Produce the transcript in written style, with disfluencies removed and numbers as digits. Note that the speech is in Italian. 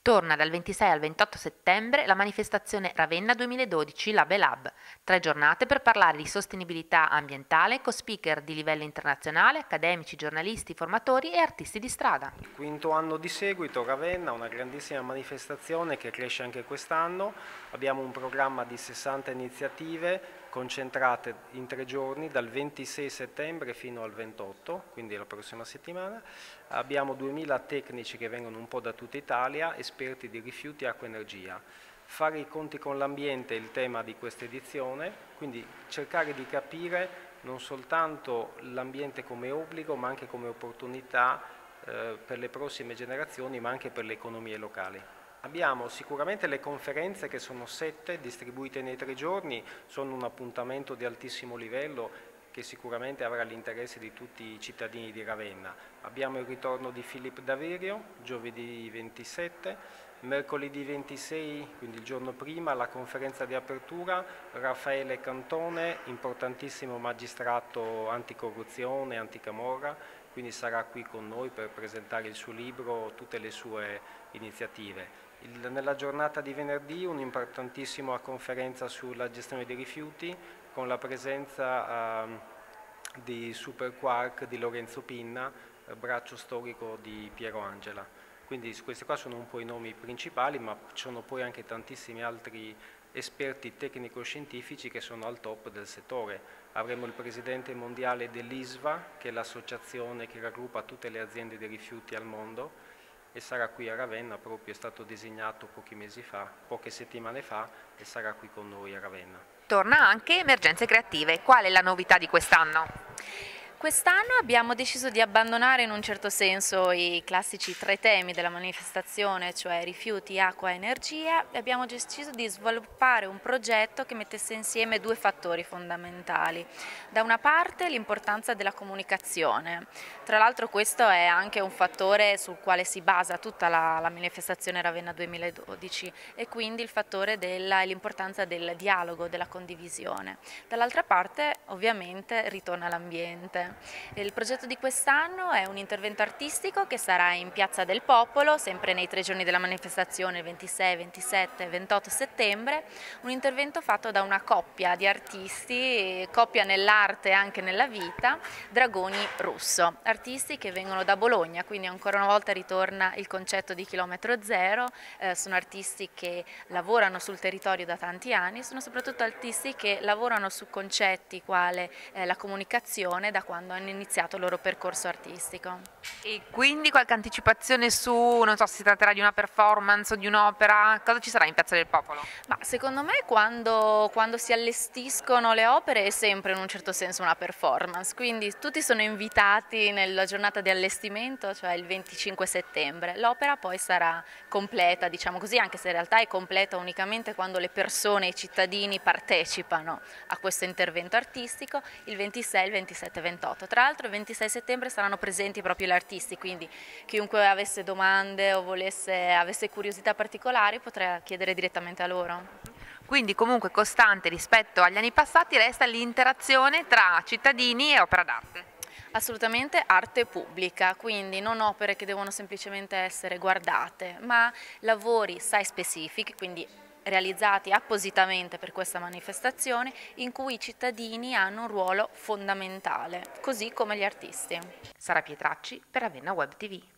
Torna dal 26 al 28 settembre la manifestazione Ravenna 2012 Lab e Lab, 3 giornate per parlare di sostenibilità ambientale con speaker di livello internazionale, accademici, giornalisti, formatori e artisti di strada. Quinto anno di seguito, Ravenna, una grandissima manifestazione che cresce anche quest'anno. Abbiamo un programma di 60 iniziative concentrate in 3 giorni, dal 26 settembre fino al 28, quindi la prossima settimana. Abbiamo 2000 tecnici che vengono un po' da tutta Italia, esperti di rifiuti, acqua e energia. Fare i conti con l'ambiente è il tema di questa edizione, quindi cercare di capire non soltanto l'ambiente come obbligo, ma anche come opportunità per le prossime generazioni, ma anche per le economie locali. Abbiamo sicuramente le conferenze, che sono 7, distribuite nei 3 giorni, sono un appuntamento di altissimo livello che sicuramente avrà l'interesse di tutti i cittadini di Ravenna. Abbiamo il ritorno di Filippo Daverio, giovedì 27, mercoledì 26, quindi il giorno prima, la conferenza di apertura, Raffaele Cantone, importantissimo magistrato anticorruzione, anticamorra, quindi sarà qui con noi per presentare il suo libro, tutte le sue iniziative. Nella giornata di venerdì un'importantissima conferenza sulla gestione dei rifiuti con la presenza di Super Quark di Lorenzo Pinna, braccio storico di Piero Angela. Quindi questi qua sono un po' i nomi principali, ma ci sono poi anche tantissimi altri esperti tecnico-scientifici che sono al top del settore. Avremo il presidente mondiale dell'ISVA, che è l'associazione che raggruppa tutte le aziende dei rifiuti al mondo, e sarà qui a Ravenna, proprio è stato designato poche settimane fa, e sarà qui con noi a Ravenna. Torna anche Emergenze Creative. Qual è la novità di quest'anno? Quest'anno abbiamo deciso di abbandonare in un certo senso i classici 3 temi della manifestazione, cioè rifiuti, acqua e energia, e abbiamo deciso di sviluppare un progetto che mettesse insieme 2 fattori fondamentali. Da una parte l'importanza della comunicazione, tra l'altro questo è anche un fattore sul quale si basa tutta la manifestazione Ravenna 2012, e quindi il fattore dell'importanza del dialogo, della condivisione. Dall'altra parte ovviamente ritorna l'ambiente. Il progetto di quest'anno è un intervento artistico che sarà in Piazza del Popolo, sempre nei 3 giorni della manifestazione, 26, 27 e 28 settembre, un intervento fatto da una coppia di artisti, coppia nell'arte e anche nella vita, Dragoni Russo, artisti che vengono da Bologna, quindi ancora una volta ritorna il concetto di chilometro zero, sono artisti che lavorano sul territorio da tanti anni, sono soprattutto artisti che lavorano su concetti quale la comunicazione da quando hanno iniziato il loro percorso artistico. E quindi qualche anticipazione su, non so se si tratterà di una performance o di un'opera, cosa ci sarà in Piazza del Popolo? Ma secondo me quando si allestiscono le opere è sempre in un certo senso una performance, quindi tutti sono invitati nella giornata di allestimento, cioè il 25 settembre. L'opera poi sarà completa, diciamo così, anche se in realtà è completa unicamente quando le persone, i cittadini partecipano a questo intervento artistico, il 26, il 27 e 28. Tra l'altro il 26 settembre saranno presenti proprio gli artisti, quindi chiunque avesse domande o avesse curiosità particolari potrà chiedere direttamente a loro. Quindi comunque costante rispetto agli anni passati resta l'interazione tra cittadini e opera d'arte. Assolutamente arte pubblica, quindi non opere che devono semplicemente essere guardate, ma lavori site specific, quindi realizzati appositamente per questa manifestazione, in cui i cittadini hanno un ruolo fondamentale, così come gli artisti. Sara Pietracci per Ravenna Web TV.